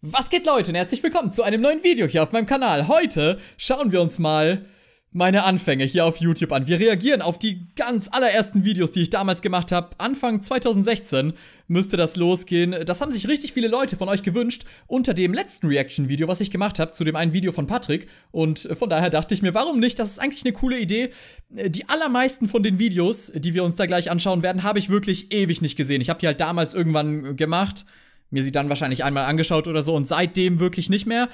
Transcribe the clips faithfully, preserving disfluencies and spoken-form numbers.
Was geht, Leute, und herzlich willkommen zu einem neuen Video hier auf meinem Kanal. Heute schauen wir uns mal meine Anfänge hier auf YouTube an. Wir reagieren auf die ganz allerersten Videos, die ich damals gemacht habe. Anfang zweitausendsechzehn müsste das losgehen. Das haben sich richtig viele Leute von euch gewünscht unter dem letzten Reaction-Video, was ich gemacht habe, zu dem einen Video von Patrick. Und von daher dachte ich mir, warum nicht? Das ist eigentlich eine coole Idee. Die allermeisten von den Videos, die wir uns da gleich anschauen werden, habe ich wirklich ewig nicht gesehen. Ich habe die halt damals irgendwann gemacht, mir sie dann wahrscheinlich einmal angeschaut oder so und seitdem wirklich nicht mehr.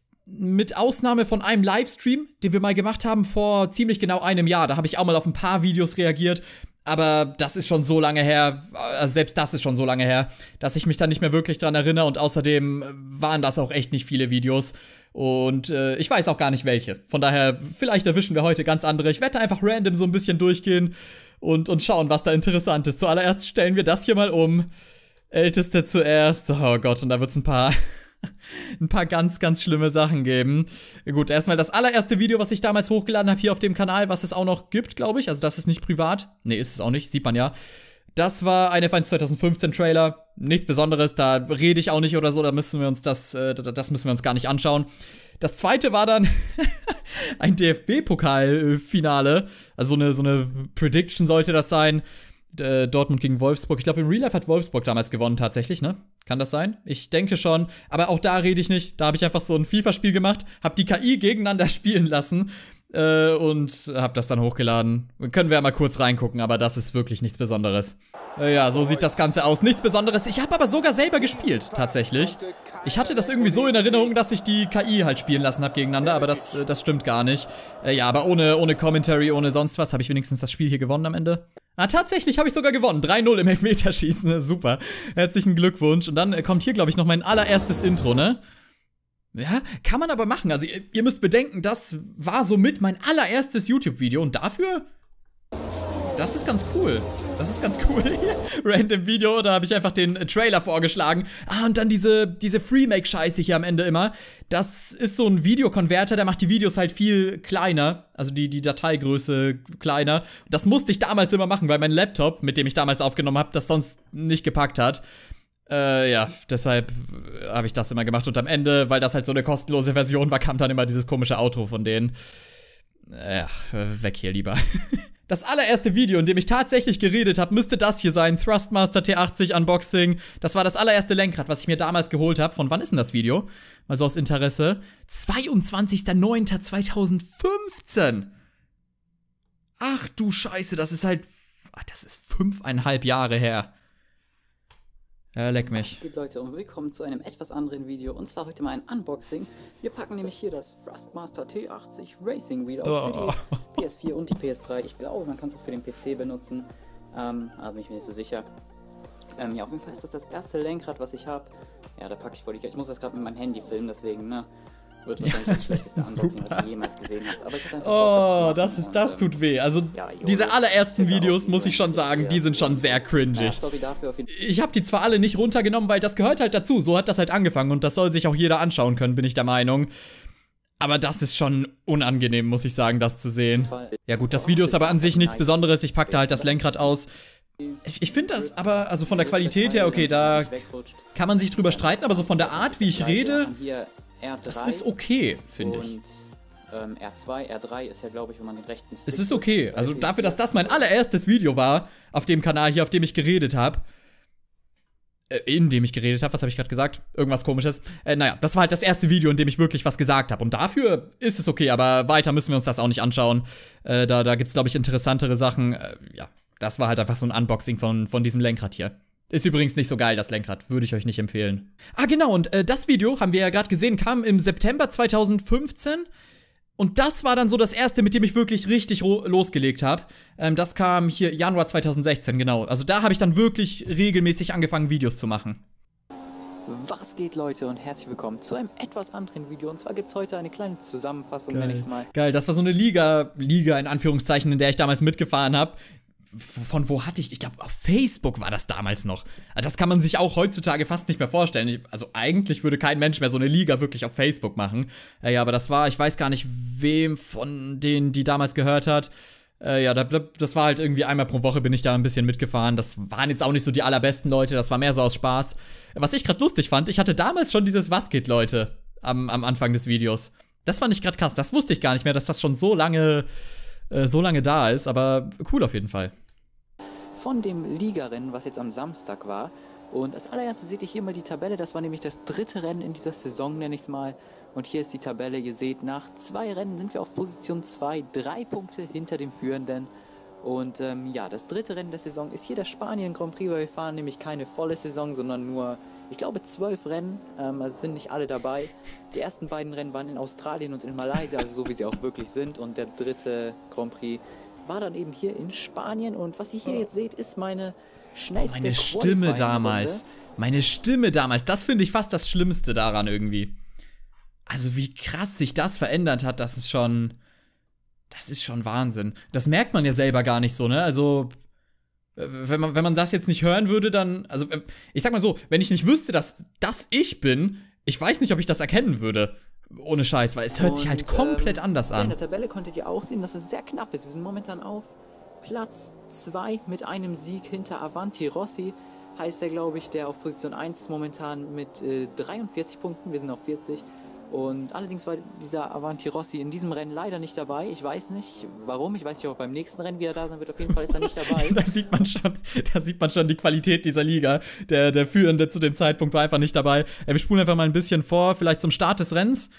Mit Ausnahme von einem Livestream, den wir mal gemacht haben vor ziemlich genau einem Jahr. Da habe ich auch mal auf ein paar Videos reagiert, aber das ist schon so lange her, also selbst das ist schon so lange her, dass ich mich da nicht mehr wirklich dran erinnere und außerdem waren das auch echt nicht viele Videos und äh, ich weiß auch gar nicht welche. Von daher, vielleicht erwischen wir heute ganz andere. Ich werde einfach random so ein bisschen durchgehen und, und schauen, was da interessant ist. Zuallererst stellen wir das hier mal um. Älteste zuerst. Oh Gott, und da wird es ein paar... ein paar ganz, ganz schlimme Sachen geben. Gut, erstmal das allererste Video, was ich damals hochgeladen habe hier auf dem Kanal, was es auch noch gibt, glaube ich. Also das ist nicht privat. Ne, ist es auch nicht, sieht man ja. Das war ein F eins zweitausendfünfzehn Trailer. Nichts Besonderes, da rede ich auch nicht oder so, da müssen wir uns das, äh, das müssen wir uns gar nicht anschauen. Das zweite war dann ein D F B-Pokal-Finale. Also so eine, so eine Prediction sollte das sein. Dortmund gegen Wolfsburg. Ich glaube, im Real Life hat Wolfsburg damals gewonnen, tatsächlich, ne? Kann das sein? Ich denke schon. Aber auch da rede ich nicht. Da habe ich einfach so ein FIFA-Spiel gemacht, habe die K I gegeneinander spielen lassen äh, und habe das dann hochgeladen. Können wir ja mal kurz reingucken, aber das ist wirklich nichts Besonderes. Äh, ja, so sieht das Ganze aus. Nichts Besonderes. Ich habe aber sogar selber gespielt, tatsächlich. Ich hatte das irgendwie so in Erinnerung, dass ich die K I halt spielen lassen habe gegeneinander, aber das, das stimmt gar nicht. Äh, ja, aber ohne, ohne Commentary, ohne sonst was, habe ich wenigstens das Spiel hier gewonnen am Ende. Ah, tatsächlich habe ich sogar gewonnen. drei null im Elfmeterschießen. Super. Herzlichen Glückwunsch. Und dann kommt hier, glaube ich, noch mein allererstes Intro, ne? Ja, kann man aber machen. Also, ihr, ihr müsst bedenken, das war somit mein allererstes YouTube-Video. Und dafür... Das ist ganz cool. Das ist ganz cool. Random Video, da habe ich einfach den Trailer vorgeschlagen. Ah, und dann diese, diese Freemake-Scheiße hier am Ende immer. Das ist so ein Videokonverter, der macht die Videos halt viel kleiner. Also die, die Dateigröße kleiner. Das musste ich damals immer machen, weil mein Laptop, mit dem ich damals aufgenommen habe, das sonst nicht gepackt hat. Äh, ja, deshalb habe ich das immer gemacht. Und am Ende, weil das halt so eine kostenlose Version war, kam dann immer dieses komische Outro von denen. Ja, weg hier lieber. Das allererste Video, in dem ich tatsächlich geredet habe, müsste das hier sein. Thrustmaster T achtzig Unboxing. Das war das allererste Lenkrad, was ich mir damals geholt habe. Von wann ist denn das Video? Mal so aus Interesse. zweiundzwanzigster neunter zweitausendfünfzehn. Ach du Scheiße, das ist halt... Das ist fünfeinhalb Jahre her. Ja, leck mich. Was geht, Leute, und willkommen zu einem etwas anderen Video, und zwar heute mal ein Unboxing. Wir packen nämlich hier das Thrustmaster T achtzig Racing Wheel aus Oh. für die P S vier und die P S drei. Ich glaube, man kann es auch für den P C benutzen, ähm, aber bin ich mir nicht so sicher. Ähm, ja, auf jeden Fall ist das das erste Lenkrad, was ich habe. Ja, da packe ich vor die... Ich muss das gerade mit meinem Handy filmen, deswegen, ne? Wird wahrscheinlich das schlechteste Unboxing, was ihr jemals gesehen habt. Aber ich hatte einfach Oh, Bock, das, ist, das und, tut weh. Also, ja, jo, diese allerersten das ist Videos, auch muss ich schon sagen, die sind schon sehr Ja, cringig. sorry dafür auf jeden Fall. Ich habe die zwar alle nicht runtergenommen, weil das gehört halt dazu. So hat das halt angefangen und das soll sich auch jeder anschauen können, bin ich der Meinung. Aber das ist schon unangenehm, muss ich sagen, das zu sehen. Ja gut, das Video ist aber an sich nichts Besonderes. Ich packte halt das Lenkrad aus. Ich, ich finde das aber, also von der Qualität her, okay, da kann man sich drüber streiten, aber so von der Art, wie ich rede, das ist okay, finde ich. Und ähm, R zwei, R drei ist ja, glaube ich, wenn man den rechten Stick... Es ist okay. Also dafür, dass das mein allererstes Video war, auf dem Kanal hier, auf dem ich geredet habe. Äh, in dem ich geredet habe, was habe ich gerade gesagt? Irgendwas Komisches. Äh, naja, das war halt das erste Video, in dem ich wirklich was gesagt habe. Und dafür ist es okay, aber weiter müssen wir uns das auch nicht anschauen. Äh, da da gibt es, glaube ich, interessantere Sachen. Äh, ja, das war halt einfach so ein Unboxing von, von diesem Lenkrad hier. Ist übrigens nicht so geil, das Lenkrad. Würde ich euch nicht empfehlen. Ah, genau, und äh, das Video, haben wir ja gerade gesehen, kam im September zweitausendfünfzehn. Und das war dann so das erste, mit dem ich wirklich richtig losgelegt habe. Ähm, das kam hier Januar zweitausendsechzehn, genau. Also da habe ich dann wirklich regelmäßig angefangen, Videos zu machen. Was geht, Leute, und herzlich willkommen zu einem etwas anderen Video. Und zwar gibt es heute eine kleine Zusammenfassung, Geil. nenne ich es mal. Geil, das war so eine Liga, Liga in Anführungszeichen, in der ich damals mitgefahren habe. Von wo hatte ich, ich glaube auf Facebook war das damals noch. Das kann man sich auch heutzutage fast nicht mehr vorstellen. Ich, also eigentlich würde kein Mensch mehr so eine Liga wirklich auf Facebook machen. Ja, aber das war, ich weiß gar nicht, wem von denen die damals gehört hat. Äh, ja, da, da, das war halt irgendwie einmal pro Woche bin ich da ein bisschen mitgefahren. Das waren jetzt auch nicht so die allerbesten Leute, das war mehr so aus Spaß. Was ich gerade lustig fand, ich hatte damals schon dieses Was geht, Leute, am, am Anfang des Videos. Das fand ich gerade krass, das wusste ich gar nicht mehr, dass das schon so lange, äh, so lange da ist, aber cool auf jeden Fall. Von dem Ligarennen, was jetzt am Samstag war. Und als allererstes seht ihr hier mal die Tabelle, das war nämlich das dritte Rennen in dieser Saison, nenne ich es mal. Und hier ist die Tabelle, ihr seht, nach zwei Rennen sind wir auf Position zwei, drei Punkte hinter dem Führenden. Und ähm, ja, das dritte Rennen der Saison ist hier der Spanien Grand Prix, weil wir fahren nämlich keine volle Saison, sondern nur, ich glaube, zwölf Rennen, ähm, also sind nicht alle dabei. Die ersten beiden Rennen waren in Australien und in Malaysia, also so wie sie auch wirklich sind. Und der dritte Grand Prix war dann eben hier in Spanien. Und was ihr hier jetzt seht, ist meine schnellste Meine Stimme damals. Meine Stimme damals. Das finde ich fast das Schlimmste daran irgendwie. Also wie krass sich das verändert hat, das ist schon... Das ist schon Wahnsinn. Das merkt man ja selber gar nicht so, ne? Also, wenn man, wenn man das jetzt nicht hören würde, dann... Also, ich sag mal so, wenn ich nicht wüsste, dass das ich bin, ich weiß nicht, ob ich das erkennen würde. Ohne Scheiß, weil es hört sich halt komplett ähm, anders an. In der Tabelle konntet ihr auch sehen, dass es sehr knapp ist. Wir sind momentan auf Platz zwei mit einem Sieg hinter Avanti Rossi. Heißt er, glaube ich, der auf Position eins momentan mit äh, dreiundvierzig Punkten. Wir sind auf vierzig. Und allerdings war dieser Avanti Rossi in diesem Rennen leider nicht dabei. Ich weiß nicht, warum. Ich weiß nicht, ob er beim nächsten Rennen wieder da sein wird. Auf jeden Fall ist er nicht dabei. da sieht man schon, da sieht man schon die Qualität dieser Liga. Der, der Führende zu dem Zeitpunkt war einfach nicht dabei. Ja, wir spulen einfach mal ein bisschen vor, vielleicht zum Start des Rennens.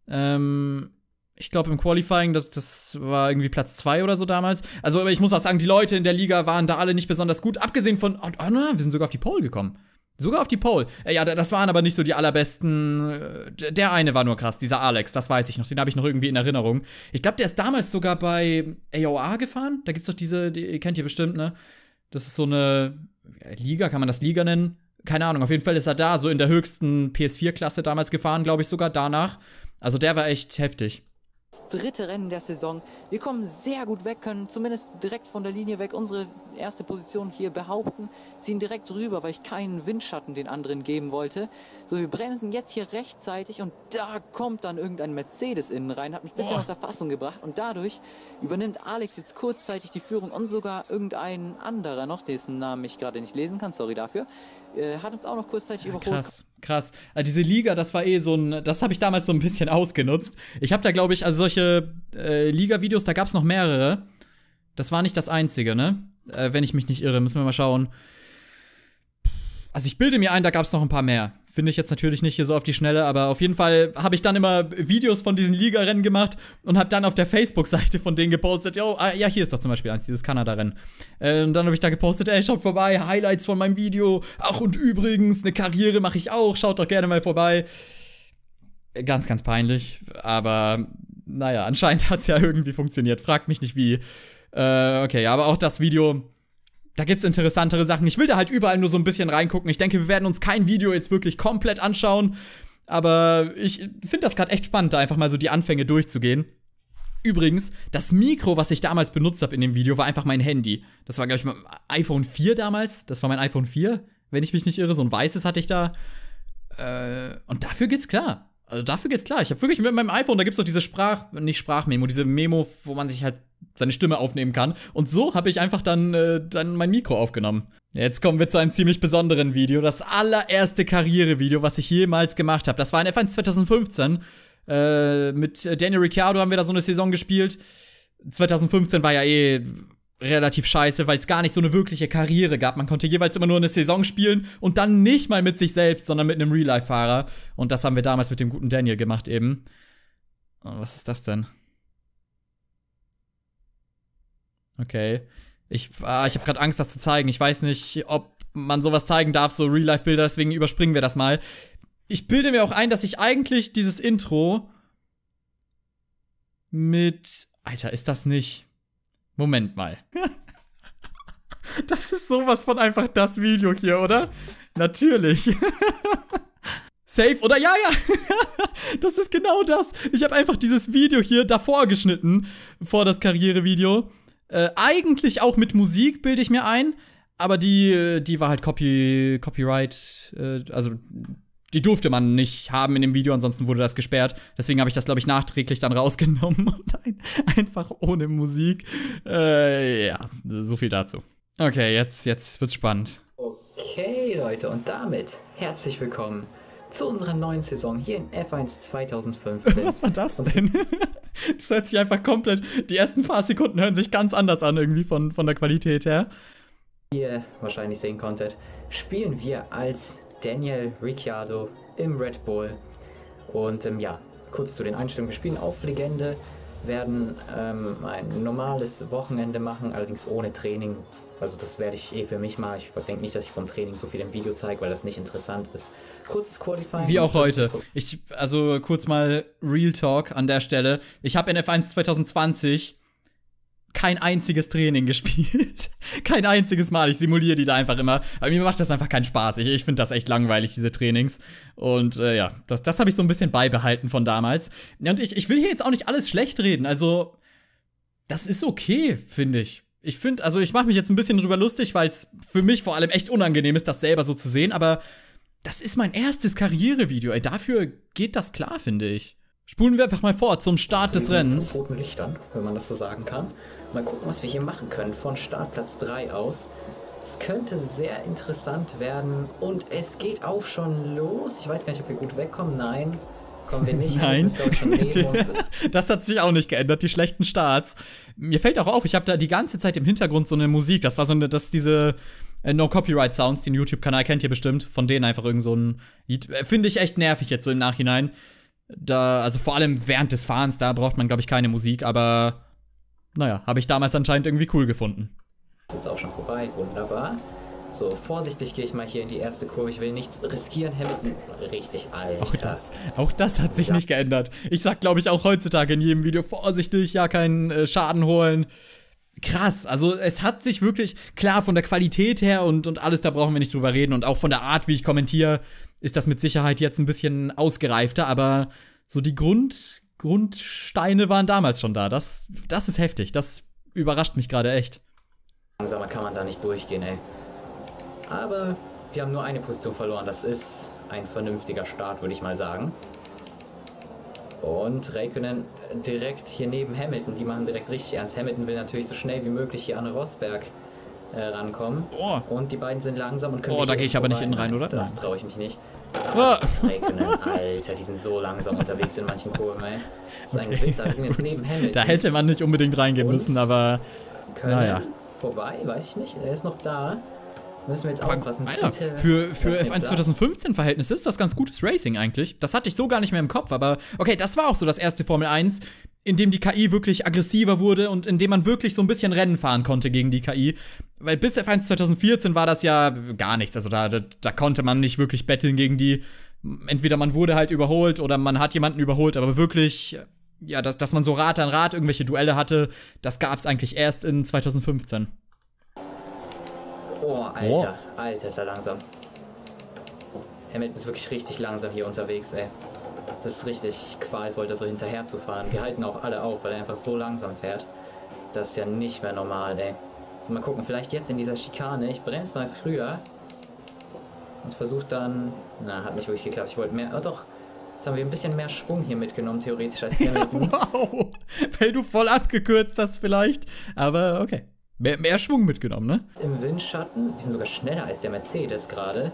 Ähm, ich glaube im Qualifying, das, das war irgendwie Platz zwei oder so damals. Also ich muss auch sagen, die Leute in der Liga waren da alle nicht besonders gut. Abgesehen von, oh, oh, wir sind sogar auf die Pole gekommen. Sogar auf die Pole. Äh, ja, das waren aber nicht so die allerbesten. Der eine war nur krass, dieser Alex, das weiß ich noch. Den habe ich noch irgendwie in Erinnerung. Ich glaube, der ist damals sogar bei A O A gefahren. Da gibt's doch diese, die kennt ihr bestimmt, ne? Das ist so eine Liga, kann man das Liga nennen? Keine Ahnung, auf jeden Fall ist er da, so in der höchsten P S vier Klasse damals gefahren, glaube ich sogar, danach. Also der war echt heftig. Das dritte Rennen der Saison. Wir kommen sehr gut weg, können zumindest direkt von der Linie weg unsere erste Position hier behaupten, ziehen direkt rüber, weil ich keinen Windschatten den anderen geben wollte. So, wir bremsen jetzt hier rechtzeitig und da kommt dann irgendein Mercedes innen rein, hat mich ein bisschen oh. aus der Fassung gebracht und dadurch übernimmt Alex jetzt kurzzeitig die Führung und sogar irgendein anderer noch, dessen Namen ich gerade nicht lesen kann, sorry dafür, äh, hat uns auch noch kurzzeitig ja, überholt. Krass, krass. Also diese Liga, das war eh so ein, das habe ich damals so ein bisschen ausgenutzt. Ich habe da, glaube ich, also solche äh, Liga-Videos, da gab es noch mehrere. Das war nicht das einzige, ne? Äh, wenn ich mich nicht irre, müssen wir mal schauen. Also ich bilde mir ein, da gab es noch ein paar mehr. Finde ich jetzt natürlich nicht hier so auf die Schnelle, aber auf jeden Fall habe ich dann immer Videos von diesen Liga-Rennen gemacht und habe dann auf der Facebook-Seite von denen gepostet, yo, ah, ja, hier ist doch zum Beispiel eins, dieses Kanada-Rennen. Äh, und dann habe ich da gepostet, ey, schaut vorbei, Highlights von meinem Video. Ach, und übrigens, eine Karriere mache ich auch, schaut doch gerne mal vorbei. Ganz, ganz peinlich, aber naja, anscheinend hat es ja irgendwie funktioniert. Fragt mich nicht wie. Äh, okay, aber auch das Video, da gibt's interessantere Sachen. Ich will da halt überall nur so ein bisschen reingucken. Ich denke, wir werden uns kein Video jetzt wirklich komplett anschauen, aber ich finde das gerade echt spannend, da einfach mal so die Anfänge durchzugehen. Übrigens, das Mikro, was ich damals benutzt habe in dem Video, war einfach mein Handy. Das war, glaube ich, mein iPhone vier damals. Das war mein iPhone vier, wenn ich mich nicht irre. So ein weißes hatte ich da. Äh, und dafür geht's klar. Also dafür geht's klar. Ich habe wirklich mit meinem iPhone, da gibt's doch diese Sprach, nicht Sprachmemo, diese Memo, wo man sich halt seine Stimme aufnehmen kann. Und so habe ich einfach dann, äh, dann mein Mikro aufgenommen. Jetzt kommen wir zu einem ziemlich besonderen Video. Das allererste Karrierevideo, was ich jemals gemacht habe. Das war in F eins zweitausendfünfzehn. Äh, mit Daniel Ricciardo haben wir da so eine Saison gespielt. zweitausendfünfzehn war ja eh relativ scheiße, weil es gar nicht so eine wirkliche Karriere gab. Man konnte jeweils immer nur eine Saison spielen und dann nicht mal mit sich selbst, sondern mit einem Real-Life-Fahrer. Und das haben wir damals mit dem guten Daniel gemacht eben. Und was ist das denn? Okay. Ich, ah, ich habe gerade Angst, das zu zeigen. Ich weiß nicht, ob man sowas zeigen darf, so Real-Life-Bilder, deswegen überspringen wir das mal. Ich bilde mir auch ein, dass ich eigentlich dieses Intro mit... Alter, ist das nicht... Moment mal. Das ist sowas von einfach das Video hier, oder? Natürlich. Safe, oder? Ja, ja. Das ist genau das. Ich habe einfach dieses Video hier davor geschnitten, vor das Karrierevideo. Äh, eigentlich auch mit Musik, bilde ich mir ein. Aber die, die war halt Copy, Copyright, äh, also die durfte man nicht haben in dem Video, ansonsten wurde das gesperrt. Deswegen habe ich das, glaube ich, nachträglich dann rausgenommen und ein, einfach ohne Musik. Äh, ja, so viel dazu. Okay, jetzt, jetzt wird's spannend. Okay, Leute, und damit herzlich willkommen zu unserer neuen Saison hier in F eins zweitausendfünfzehn. Was war das denn? Das hört sich einfach komplett, die ersten paar Sekunden hören sich ganz anders an irgendwie von, von der Qualität her. Wie ihr wahrscheinlich sehen konntet, spielen wir als Daniel Ricciardo im Red Bull. Und ähm, ja, kurz zu den Einstellungen. Wir spielen auf Legende, werden ähm, ein normales Wochenende machen, allerdings ohne Training. Also das werde ich eh für mich mal. Ich denke nicht, dass ich vom Training so viel im Video zeige, weil das nicht interessant ist. Kurzes Qualifying. Wie auch heute. Ich, also kurz mal Real Talk an der Stelle. Ich habe in F eins zwanzig zwanzig kein einziges Training gespielt. Kein einziges Mal. Ich simuliere die da einfach immer. Aber mir macht das einfach keinen Spaß. Ich, ich finde das echt langweilig, diese Trainings. Und äh, ja, das, das habe ich so ein bisschen beibehalten von damals. Ja, und ich, ich will hier jetzt auch nicht alles schlecht reden. Also, das ist okay, finde ich. Ich finde, also ich mache mich jetzt ein bisschen drüber lustig, weil es für mich vor allem echt unangenehm ist, das selber so zu sehen. Aber das ist mein erstes Karrierevideo. Ey, dafür geht das klar, finde ich. Spulen wir einfach mal vor zum Start des Rennens. Mit roten Lichtern, wenn man das so sagen kann. Mal gucken, was wir hier machen können von Startplatz drei aus. Es könnte sehr interessant werden und es geht auch schon los. Ich weiß gar nicht, ob wir gut wegkommen. Nein, kommen wir nicht. Nein, das hat sich auch nicht geändert, die schlechten Starts. Mir fällt auch auf, ich habe da die ganze Zeit im Hintergrund so eine Musik. Das war so eine, das diese äh, No-Copyright-Sounds, den YouTube-Kanal kennt ihr bestimmt. Von denen einfach irgend so ein Lied. Finde ich echt nervig jetzt so im Nachhinein. Da, also vor allem während des Fahrens, da braucht man, glaube ich, keine Musik, aber naja, habe ich damals anscheinend irgendwie cool gefunden. Ist auch schon vorbei, wunderbar. So, vorsichtig gehe ich mal hier in die erste Kurve. Ich will nichts riskieren. Hamilton, richtig alt. Auch das, auch das hat sich ja nicht geändert. Ich sag, glaube ich, auch heutzutage in jedem Video, vorsichtig, ja, keinen äh, Schaden holen. Krass, also es hat sich wirklich, klar, von der Qualität her und, und alles, da brauchen wir nicht drüber reden. Und auch von der Art, wie ich kommentiere, ist das mit Sicherheit jetzt ein bisschen ausgereifter. Aber so die Grund... Grundsteine waren damals schon da. Das, das ist heftig. Das überrascht mich gerade echt. Langsamer kann man da nicht durchgehen, ey. Aber wir haben nur eine Position verloren. Das ist ein vernünftiger Start, würde ich mal sagen. Und Räikkönen direkt hier neben Hamilton. Die machen direkt richtig ernst. Hamilton will natürlich so schnell wie möglich hier an Rosberg äh, rankommen. Oh. Und die beiden sind langsam und können. Oh, da gehe ich aber nicht innen rein, oder? Das traue ich mich nicht. Oh. Räikkönen, Alter, die sind so langsam unterwegs in manchen Kurven, ey. Das ist ein Okay. Witz, aber wir sind jetzt neben Hamilton. Da hätte man nicht unbedingt reingehen und müssen, aber naja. Vorbei, weiß ich nicht. Er ist noch da. Müssen wir jetzt Aber, aufpassen. Alter, für, für F eins zwanzig fünfzehn Verhältnisse ist das ganz gutes Racing eigentlich. Das hatte ich so gar nicht mehr im Kopf, aber okay, das war auch so das erste Formel eins, in dem die K I wirklich aggressiver wurde und in dem man wirklich so ein bisschen Rennen fahren konnte gegen die K I. Weil bis F eins zwanzig vierzehn war das ja gar nichts. Also da, da, da konnte man nicht wirklich betteln gegen die. Entweder man wurde halt überholt oder man hat jemanden überholt, aber wirklich, ja, dass, dass man so Rad an Rad irgendwelche Duelle hatte, das gab es eigentlich erst in zwanzig fünfzehn. Oh, Alter, oh. Alter, ist er langsam. Hamilton ist wirklich richtig langsam hier unterwegs, ey. Das ist richtig qualvoll, da so hinterher zu fahren. Wir halten auch alle auf, weil er einfach so langsam fährt. Das ist ja nicht mehr normal, ey. So, mal gucken, vielleicht jetzt in dieser Schikane. Ich bremse mal früher. Und versuche dann... Na, hat nicht wirklich geklappt. Ich wollte mehr... Oh doch, jetzt haben wir ein bisschen mehr Schwung hier mitgenommen, theoretisch, als Hamilton. Wow, weil du voll abgekürzt hast vielleicht. Aber okay. Mehr, mehr Schwung mitgenommen, ne? Im Windschatten. Wir sind sogar schneller als der Mercedes gerade.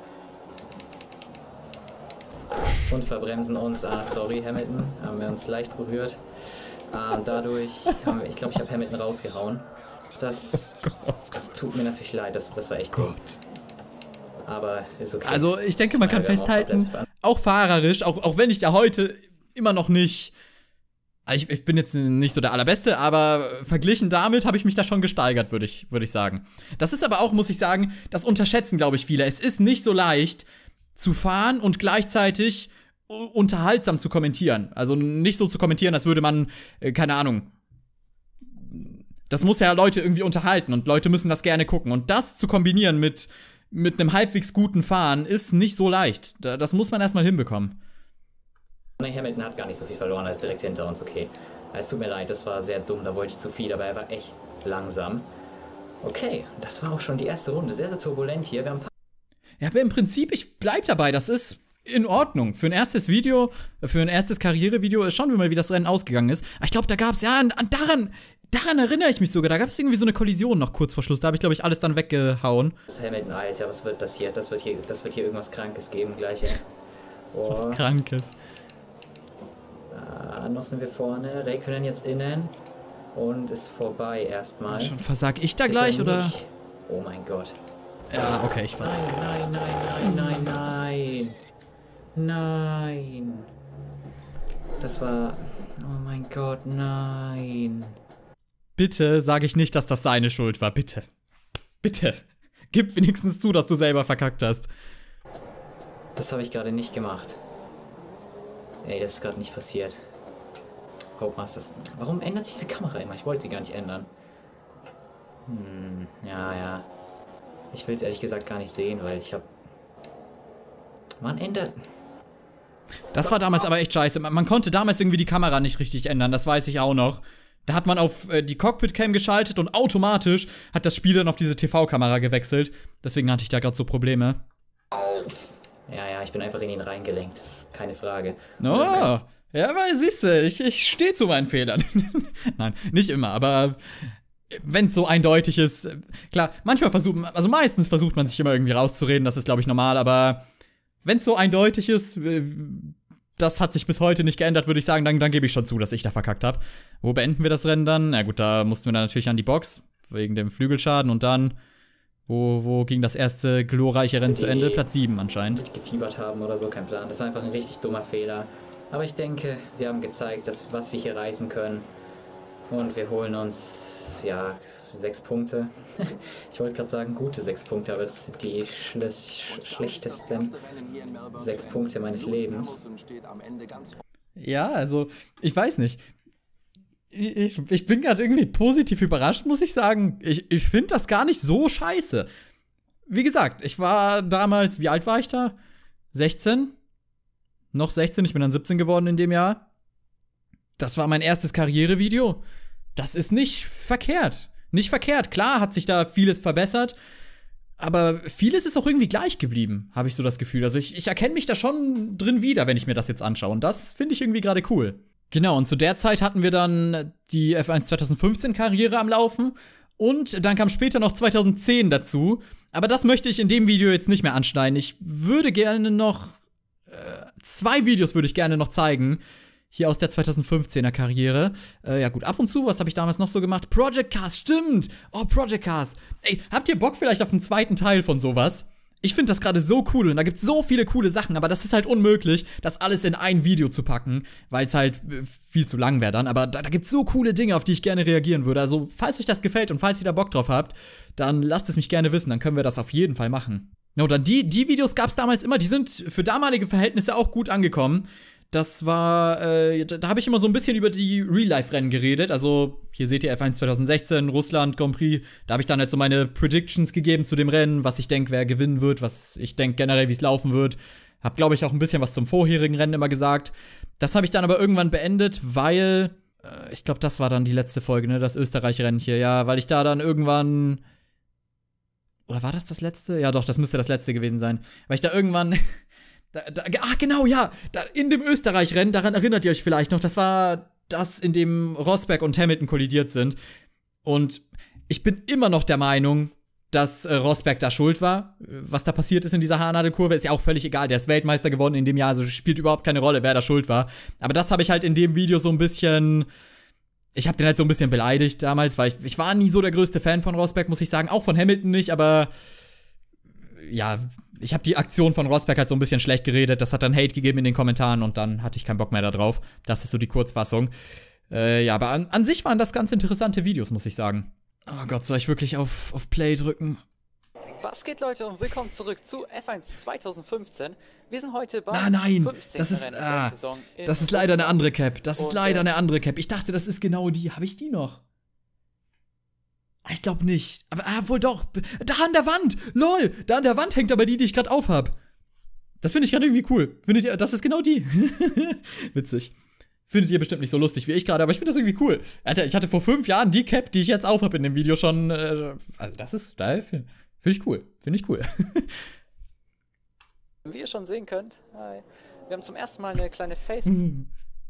Und verbremsen uns. Ah, sorry, Hamilton. Haben wir uns leicht berührt. Ah, und dadurch haben wir, ich glaube, ich habe Hamilton rausgehauen. Das tut mir natürlich leid. Das, das war echt gut. Aber ist okay. Also, ich denke, man kann festhalten, auch fahrerisch, auch, auch wenn ich ja heute immer noch nicht. Ich, ich bin jetzt nicht so der Allerbeste, aber verglichen damit habe ich mich da schon gesteigert, würde ich, würd ich sagen. Das ist aber auch, muss ich sagen, das unterschätzen, glaube ich, viele. Es ist nicht so leicht zu fahren und gleichzeitig unterhaltsam zu kommentieren. Also nicht so zu kommentieren, als würde man, äh, keine Ahnung, das muss ja Leute irgendwie unterhalten und Leute müssen das gerne gucken. Und das zu kombinieren mit, mit einem halbwegs guten Fahren ist nicht so leicht. Das muss man erstmal hinbekommen. Hamilton hat gar nicht so viel verloren, er ist direkt hinter uns, okay. Es tut mir leid, das war sehr dumm, da wollte ich zu viel, aber er war echt langsam. Okay, das war auch schon die erste Runde, sehr, sehr turbulent hier. Wir haben ja, aber im Prinzip, ich bleib dabei, das ist in Ordnung. Für ein erstes Video, für ein erstes Karrierevideo, schauen wir mal, wie das Rennen ausgegangen ist. Aber ich glaube, da gab es, ja, an, an daran, daran erinnere ich mich sogar, da gab es irgendwie so eine Kollision noch kurz vor Schluss. Da habe ich, glaube ich, alles dann weggehauen. Hamilton, Alter, was wird das hier? Das wird hier, das wird hier irgendwas Krankes geben gleich, ey. Oh. Was Krankes. Ah, noch sind wir vorne, Räikkönen jetzt innen und ist vorbei erstmal. Schon versag ich da gleich, oder? Nicht? Oh mein Gott. Ja, okay, ich versag. Nein, nein, nein, nein, nein, nein. Nein. Das war... Oh mein Gott, nein. Bitte sage ich nicht, dass das seine Schuld war, bitte. Bitte. Gib wenigstens zu, dass du selber verkackt hast. Das habe ich gerade nicht gemacht. Ey, das ist gerade nicht passiert. Codemasters. Warum ändert sich die Kamera immer? Ich wollte sie gar nicht ändern. Hm, ja, ja. Ich will es ehrlich gesagt gar nicht sehen, weil ich habe... Man ändert... Das war damals aber echt scheiße. Man, man konnte damals irgendwie die Kamera nicht richtig ändern, das weiß ich auch noch. Da hat man auf äh, die Cockpit-Cam geschaltet und automatisch hat das Spiel dann auf diese T V-Kamera gewechselt. Deswegen hatte ich da gerade so Probleme. Ja, ja, ich bin einfach in ihn reingelenkt, das ist keine Frage. Oh, ja, weil siehst du, ich, ich stehe zu meinen Fehlern. Nein, nicht immer, aber wenn es so eindeutig ist, klar, manchmal versucht man, also meistens versucht man sich immer irgendwie rauszureden, das ist, glaube ich, normal, aber wenn es so eindeutig ist, das hat sich bis heute nicht geändert, würde ich sagen, dann, dann gebe ich schon zu, dass ich da verkackt habe. Wo beenden wir das Rennen dann? Na gut, da mussten wir dann natürlich an die Box, wegen dem Flügelschaden und dann... Wo, wo ging das erste glorreiche Rennen zu Ende? Platz sieben anscheinend. Gefiebert haben oder so, kein Plan. Das war einfach ein richtig dummer Fehler. Aber ich denke, wir haben gezeigt, dass, was wir hier reißen können. Und wir holen uns, ja, sechs Punkte. Ich wollte gerade sagen, gute sechs Punkte, aber das sind die schle schlechtesten sechs Punkte meines Lebens. Ja, also, ich weiß nicht. Ich, ich bin gerade irgendwie positiv überrascht, muss ich sagen. Ich, ich finde das gar nicht so scheiße. Wie gesagt, ich war damals, wie alt war ich da? sechzehn? Noch sechzehn, ich bin dann siebzehn geworden in dem Jahr. Das war mein erstes Karrierevideo. Das ist nicht verkehrt. Nicht verkehrt. Klar hat sich da vieles verbessert, aber vieles ist auch irgendwie gleich geblieben, habe ich so das Gefühl. Also ich, ich erkenne mich da schon drin wieder, wenn ich mir das jetzt anschaue. Und das finde ich irgendwie gerade cool. Genau, und zu der Zeit hatten wir dann die F eins zwanzig fünfzehn Karriere am Laufen und dann kam später noch zwanzig zehn dazu, aber das möchte ich in dem Video jetzt nicht mehr anschneiden. Ich würde gerne noch, äh, zwei Videos würde ich gerne noch zeigen, hier aus der zwanzig fünfzehner Karriere. Äh, ja gut, ab und zu, was habe ich damals noch so gemacht? Project Cars, stimmt! Oh, Project Cars. Ey, habt ihr Bock vielleicht auf einen zweiten Teil von sowas? Ich finde das gerade so cool und da gibt's so viele coole Sachen, aber das ist halt unmöglich, das alles in ein Video zu packen, weil es halt viel zu lang wäre dann. Aber da, da gibt's so coole Dinge, auf die ich gerne reagieren würde. Also, falls euch das gefällt und falls ihr da Bock drauf habt, dann lasst es mich gerne wissen, dann können wir das auf jeden Fall machen. No, dann die, die Videos gab's damals immer, die sind für damalige Verhältnisse auch gut angekommen. Das war, äh, da, da habe ich immer so ein bisschen über die Real-Life-Rennen geredet. Also, hier seht ihr F eins zwanzig sechzehn, Russland, Grand Prix. Da habe ich dann halt so meine Predictions gegeben zu dem Rennen, was ich denke, wer gewinnen wird, was ich denke generell, wie es laufen wird. Hab, glaube ich, auch ein bisschen was zum vorherigen Rennen immer gesagt. Das habe ich dann aber irgendwann beendet, weil, äh, ich glaube, das war dann die letzte Folge, ne, das Österreich-Rennen hier. Ja, weil ich da dann irgendwann, oder war das das letzte? Ja, doch, das müsste das letzte gewesen sein. Weil ich da irgendwann... Da, da, ah, genau, ja. Da, in dem Österreich-Rennen, daran erinnert ihr euch vielleicht noch, das war das, in dem Rosberg und Hamilton kollidiert sind. Und ich bin immer noch der Meinung, dass äh, Rosberg da schuld war. Was da passiert ist in dieser Haarnadelkurve, ist ja auch völlig egal. Der ist Weltmeister geworden in dem Jahr, also spielt überhaupt keine Rolle, wer da schuld war. Aber das habe ich halt in dem Video so ein bisschen... Ich habe den halt so ein bisschen beleidigt damals, weil ich, ich war nie so der größte Fan von Rosberg, muss ich sagen. Auch von Hamilton nicht, aber... Ja, ich habe die Aktion von Rosberg halt so ein bisschen schlecht geredet. Das hat dann Hate gegeben in den Kommentaren und dann hatte ich keinen Bock mehr da drauf. Das ist so die Kurzfassung. Äh, ja, aber an, an sich waren das ganz interessante Videos, muss ich sagen. Oh Gott, soll ich wirklich auf, auf Play drücken? Was geht, Leute, und willkommen zurück zu F eins zwanzig fünfzehn. Wir sind heute bei ah, nein, fünfzehnten das ist, Rennen ah, der Saison in das ist leider eine andere Cap. Das ist und, leider äh, eine andere Cap. Ich dachte, das ist genau die. Habe ich die noch? Ich glaube nicht. Aber ah, wohl doch. Da an der Wand. Lol. Da an der Wand hängt aber die, die ich gerade aufhab. Das finde ich gerade irgendwie cool. Findet ihr, das ist genau die. Witzig. Findet ihr bestimmt nicht so lustig wie ich gerade, aber ich finde das irgendwie cool. Alter, ich hatte vor fünf Jahren die Cap, die ich jetzt aufhab in dem Video schon. Äh, also das ist, da finde find ich cool. Finde ich cool. Wie ihr schon sehen könnt, hi. Wir haben zum ersten Mal eine kleine Face... Oh,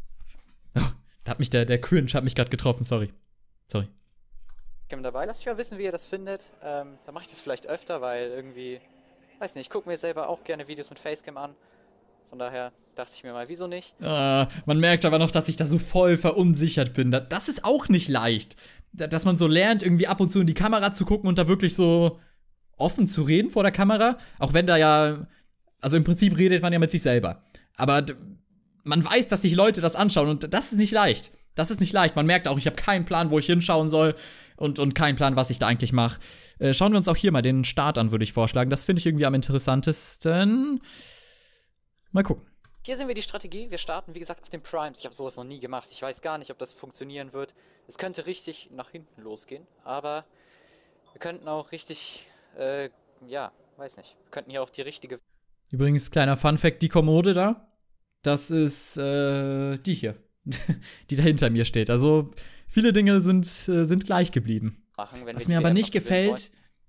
da hat mich der, der Cringe hat mich gerade getroffen, sorry. Sorry. dabei. Lasst mich mal wissen, wie ihr das findet. Ähm, da mache ich das vielleicht öfter, weil irgendwie... Weiß nicht, ich gucke mir selber auch gerne Videos mit Facecam an. Von daher dachte ich mir mal, wieso nicht? Äh, man merkt aber noch, dass ich da so voll verunsichert bin. Das ist auch nicht leicht. Dass man so lernt, irgendwie ab und zu in die Kamera zu gucken und da wirklich so offen zu reden vor der Kamera. Auch wenn da ja, also im Prinzip redet man ja mit sich selber. Aber man weiß, dass sich Leute das anschauen und das ist nicht leicht. Das ist nicht leicht. Man merkt auch, ich habe keinen Plan, wo ich hinschauen soll und, und keinen Plan, was ich da eigentlich mache. Äh, schauen wir uns auch hier mal den Start an, würde ich vorschlagen. Das finde ich irgendwie am interessantesten. Mal gucken. Hier sehen wir die Strategie. Wir starten, wie gesagt, auf den Primes. Ich habe sowas noch nie gemacht. Ich weiß gar nicht, ob das funktionieren wird. Es könnte richtig nach hinten losgehen, aber wir könnten auch richtig, äh, ja, weiß nicht. Wir könnten hier auch die richtige... Übrigens, kleiner Funfact, die Kommode da, das ist, äh, die hier. Die da hinter mir steht. Also, viele Dinge sind, äh, sind gleich geblieben. machen. Wenn Was wir mir die aber einfach nicht gefällt,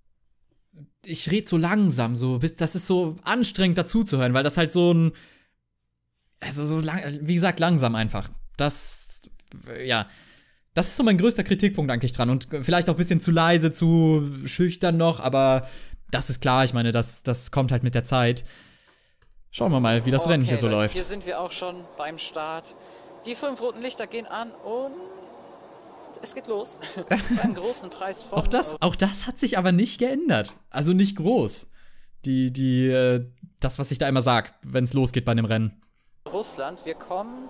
ich rede so langsam, so, das ist so anstrengend dazu zu hören, weil das halt so ein, also so lang, wie gesagt, langsam einfach. Das, ja, das ist so mein größter Kritikpunkt eigentlich dran und vielleicht auch ein bisschen zu leise, zu schüchtern noch, aber das ist klar, ich meine, das, das kommt halt mit der Zeit. Schauen wir mal, wie das okay, Rennen hier so Leute, läuft. Hier sind wir auch schon beim Start. Die fünf roten Lichter gehen an und es geht los. Einen großen Preis von... Auch das, auch das hat sich aber nicht geändert. Also nicht groß. Die, die, äh, das, was ich da immer sag, wenn es losgeht bei einem Rennen. Russland. Wir kommen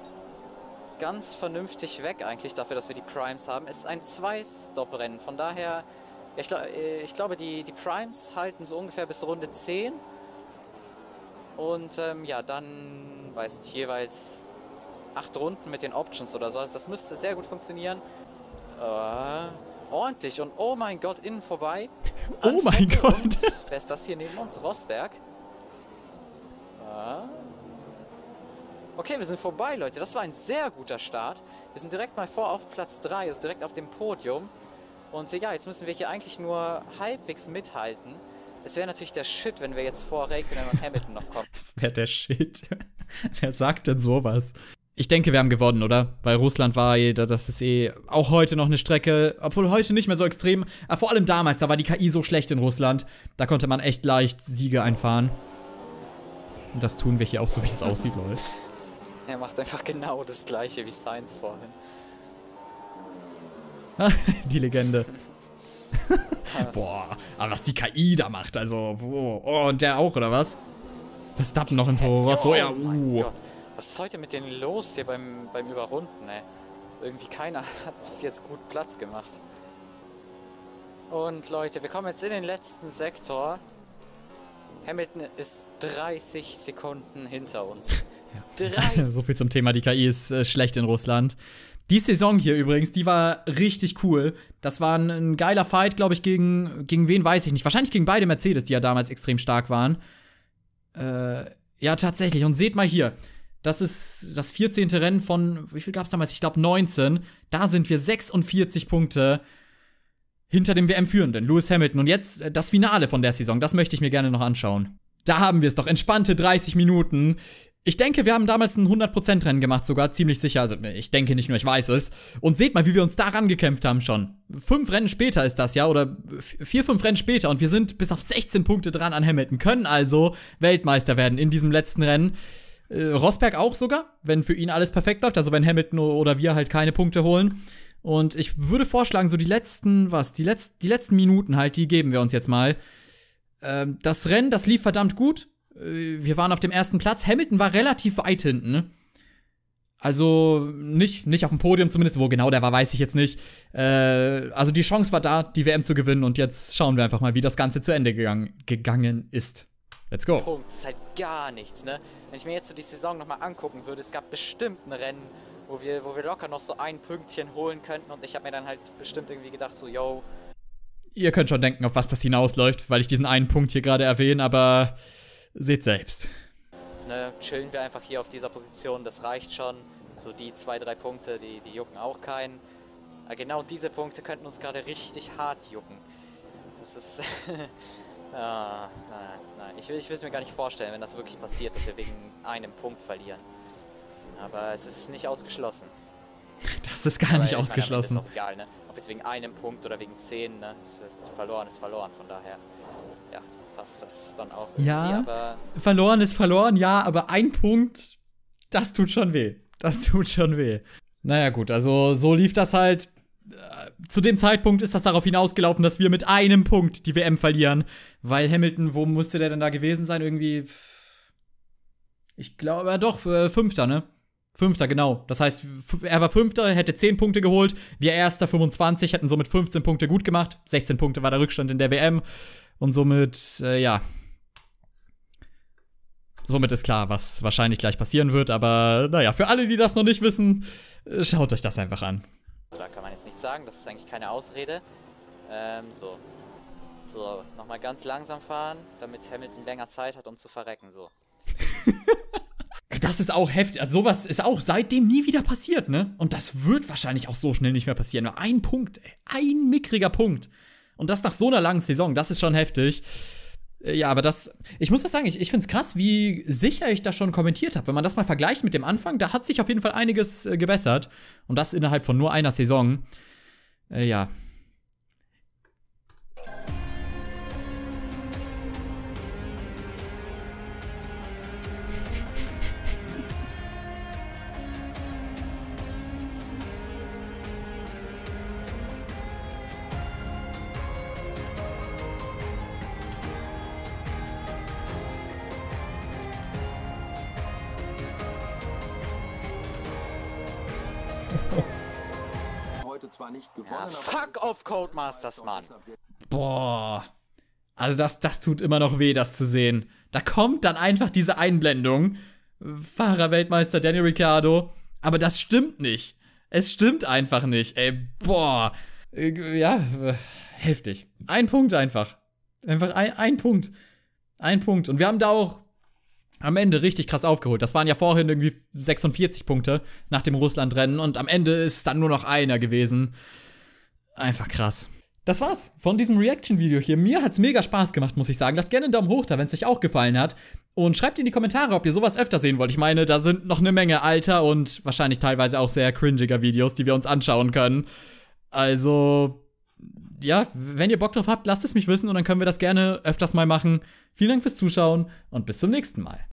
ganz vernünftig weg eigentlich dafür, dass wir die Primes haben. Es ist ein Zwei-Stop-Rennen. Von daher, ich, ich glaube, die, die Primes halten so ungefähr bis Runde zehn. Und ähm, ja, dann, weiß nicht, jeweils acht Runden mit den Options oder so. Also das müsste sehr gut funktionieren. Äh, ordentlich. Und oh mein Gott, innen vorbei. Oh mein Gott. Und, wer ist das hier neben uns? Rosberg. Äh. Okay, wir sind vorbei, Leute. Das war ein sehr guter Start. Wir sind direkt mal vor auf Platz drei, also direkt auf dem Podium. Und ja, jetzt müssen wir hier eigentlich nur halbwegs mithalten. Es wäre natürlich der Shit, wenn wir jetzt vor Räikkönen und Hamilton noch kommen. Das wäre der Shit. Wer sagt denn sowas? Ich denke, wir haben gewonnen, oder? Weil Russland war eh, das ist eh auch heute noch eine Strecke, obwohl heute nicht mehr so extrem, aber vor allem damals, da war die K I so schlecht in Russland, da konnte man echt leicht Siege einfahren. Und das tun wir hier auch, so wie es aussieht, Leute. Er macht einfach genau das gleiche wie Sainz vorhin. Die Legende. Das Boah, aber was die K I da macht, also, oh, oh, und der auch, oder was? Verstappen noch in Toro Rosso, ja, Oh mein uh. Gott. Was ist heute mit denen los hier beim, beim Überrunden, ey? Irgendwie keiner hat bis jetzt gut Platz gemacht. Und Leute, wir kommen jetzt in den letzten Sektor. Hamilton ist dreißig Sekunden hinter uns. Ja. dreißig. So viel zum Thema, die K I ist äh, schlecht in Russland. Die Saison hier übrigens, die war richtig cool. Das war ein, ein geiler Fight, glaube ich, gegen, gegen wen weiß ich nicht. Wahrscheinlich gegen beide Mercedes, die ja damals extrem stark waren. Äh, ja, tatsächlich. Und seht mal hier. Das ist das vierzehnte Rennen von, wie viel gab es damals? Ich glaube neunzehn. Da sind wir sechsundvierzig Punkte hinter dem W M-Führenden, Lewis Hamilton. Und jetzt das Finale von der Saison, das möchte ich mir gerne noch anschauen. Da haben wir es doch, entspannte dreißig Minuten. Ich denke, wir haben damals ein hundert Prozent Rennen gemacht, sogar ziemlich sicher. Also ich denke nicht nur, ich weiß es. Und seht mal, wie wir uns da rangekämpft haben schon. Fünf Rennen später ist das, ja, oder vier, fünf Rennen später. Und wir sind bis auf sechzehn Punkte dran an Hamilton, können also Weltmeister werden in diesem letzten Rennen. Äh, Rosberg auch sogar, wenn für ihn alles perfekt läuft. Also wenn Hamilton oder wir halt keine Punkte holen. Und ich würde vorschlagen, so die letzten, was, die, Letz-, die letzten Minuten halt, die geben wir uns jetzt mal. Ähm, das Rennen, das lief verdammt gut. Äh, wir waren auf dem ersten Platz. Hamilton war relativ weit hinten, ne? Also nicht, nicht auf dem Podium zumindest. Wo genau der war, weiß ich jetzt nicht. Äh, also die Chance war da, die W M zu gewinnen. Und jetzt schauen wir einfach mal, wie das Ganze zu Ende gegangen, gegangen ist. Let's go. Punkt, das ist halt gar nichts, ne? Wenn ich mir jetzt so die Saison nochmal angucken würde, es gab bestimmt ein Rennen, wo wir, wo wir locker noch so ein Pünktchen holen könnten und ich habe mir dann halt bestimmt irgendwie gedacht, so, yo. Ihr könnt schon denken, auf was das hinausläuft, weil ich diesen einen Punkt hier gerade erwähne, aber seht selbst. Ne, chillen wir einfach hier auf dieser Position, das reicht schon. Also die zwei, drei Punkte, die, die jucken auch keinen. Aber genau diese Punkte könnten uns gerade richtig hart jucken. Das ist Ah, nein, nein. Ich will, ich will es mir gar nicht vorstellen, wenn das wirklich passiert, dass wir wegen einem Punkt verlieren. Aber es ist nicht ausgeschlossen. Das ist gar nicht Aber, ausgeschlossen. Ich meine, am Ende ist auch egal, ne? Ob jetzt wegen einem Punkt oder wegen zehn, ne? Verloren ist verloren, von daher. Ja, passt das dann auch irgendwie, Ja, aber verloren ist verloren, ja, aber ein Punkt, das tut schon weh. Das tut schon weh. Naja gut, also so lief das halt. Zu dem Zeitpunkt ist das darauf hinausgelaufen, dass wir mit einem Punkt die W M verlieren. Weil Hamilton, wo musste der denn da gewesen sein? Irgendwie, ich glaube, ja doch, äh, Fünfter, ne? Fünfter, genau. Das heißt, er war Fünfter, hätte zehn Punkte geholt. Wir Erster, fünfundzwanzig, hätten somit fünfzehn Punkte gut gemacht. sechzehn Punkte war der Rückstand in der W M. Und somit, äh, ja. Somit ist klar, was wahrscheinlich gleich passieren wird. Aber, naja, für alle, die das noch nicht wissen, schaut euch das einfach an. also da kann man jetzt nichts sagen, das ist eigentlich keine Ausrede. Ähm, so. So, nochmal ganz langsam fahren, damit Hamilton länger Zeit hat, um zu verrecken, so. Das ist auch heftig. Also sowas ist auch seitdem nie wieder passiert, ne? Und das wird wahrscheinlich auch so schnell nicht mehr passieren. Nur ein Punkt, ey. Ein mickriger Punkt. Und das nach so einer langen Saison, das ist schon heftig. Ja, aber das, ich muss was sagen, ich, ich finde es krass, wie sicher ich das schon kommentiert habe. Wenn man das mal vergleicht mit dem Anfang, da hat sich auf jeden Fall einiges äh, gebessert. Und das innerhalb von nur einer Saison. Äh, ja. Heute zwar nicht gewonnen, Ja, aber fuck off, Codemasters, Mann. Boah. Also das, das tut immer noch weh, das zu sehen. Da kommt dann einfach diese Einblendung. Fahrerweltmeister Daniel Ricciardo. Aber das stimmt nicht. Es stimmt einfach nicht. Ey, boah. Ja, heftig. Ein Punkt einfach. Einfach ein, ein Punkt. Ein Punkt. Und wir haben da auch am Ende richtig krass aufgeholt. Das waren ja vorhin irgendwie sechsundvierzig Punkte nach dem Russland-Rennen. Und am Ende ist es dann nur noch einer gewesen. Einfach krass. Das war's von diesem Reaction-Video hier. Mir hat's mega Spaß gemacht, muss ich sagen. Lasst gerne einen Daumen hoch da, wenn es euch auch gefallen hat. Und schreibt in die Kommentare, ob ihr sowas öfter sehen wollt. Ich meine, da sind noch eine Menge alter und wahrscheinlich teilweise auch sehr cringiger Videos, die wir uns anschauen können. Also, ja, wenn ihr Bock drauf habt, lasst es mich wissen und dann können wir das gerne öfters mal machen. Vielen Dank fürs Zuschauen und bis zum nächsten Mal.